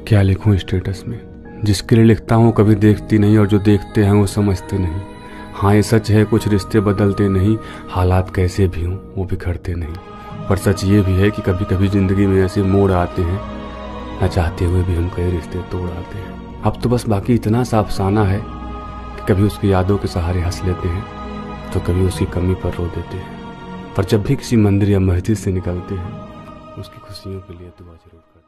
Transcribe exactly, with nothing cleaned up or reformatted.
क्या लिखूं स्टेटस में, जिसके लिए लिखता हूँ कभी देखती नहीं और जो देखते हैं वो समझते नहीं। हाँ ये सच है कुछ रिश्ते बदलते नहीं, हालात कैसे भी हों वो बिखरते नहीं। पर सच ये भी है कि कभी कभी ज़िंदगी में ऐसे मोड़ आते हैं, न चाहते हुए भी हम कई रिश्ते तोड़ आते हैं। अब तो बस बाकी इतना सा अफसाना है कि कभी उसकी यादों के सहारे हंस लेते हैं तो कभी उसकी कमी पर रो देते हैं। पर जब भी किसी मंदिर या मस्जिद से निकलते हैं उसकी खुशियों के लिए दुआ जरूर करते हैं।